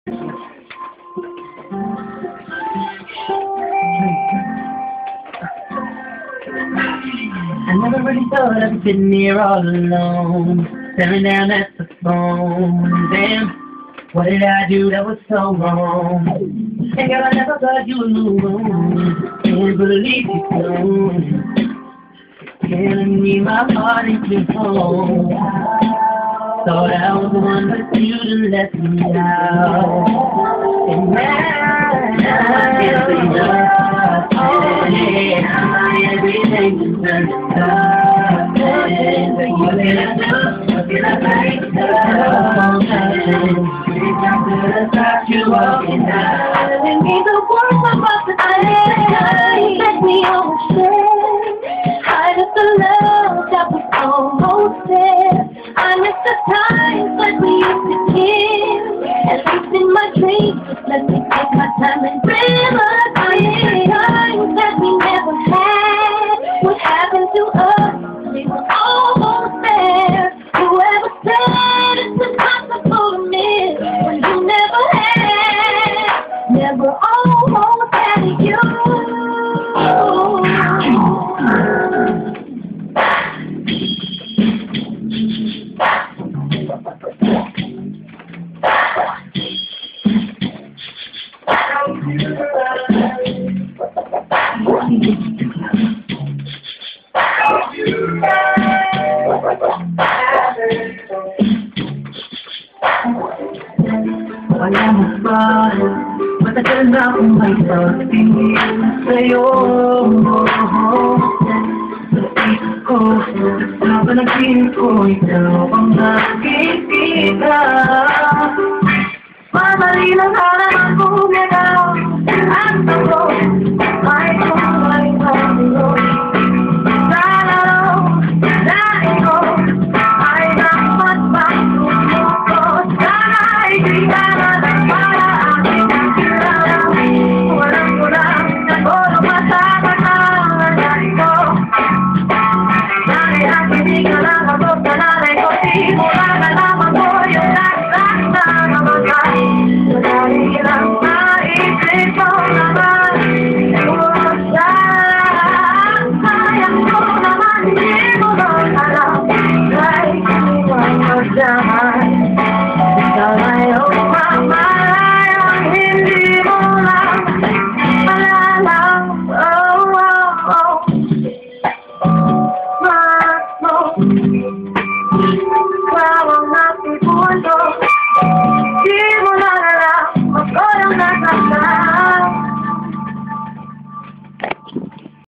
I never really thought I'd be sitting here all alone, staring down at the phone. Damn, what did I do that was so wrong? And girl, I never thought you would move on. Can't believe you gone, killing me, my heart into home. Thought I was the one, but you done let me down. And now I can't say no. Oh yeah, my everything turned up. What did I do? What did I make? I thought you walking out. I didn't need the words I'm about to say. Let me overshare. Hide of the love that was almost there. I miss the times when we used to kiss. At least in my dreams, let me take my time and realize the times that we never had. What happened to us? We were almost there. Whoever said it's impossible to miss when you never had, never almost had you. I am a father, but I turned out on my first thing. Say, oh, I'm gonna keep going down. I'm not getting up. Mama, leave us out of my room now. I'm so low.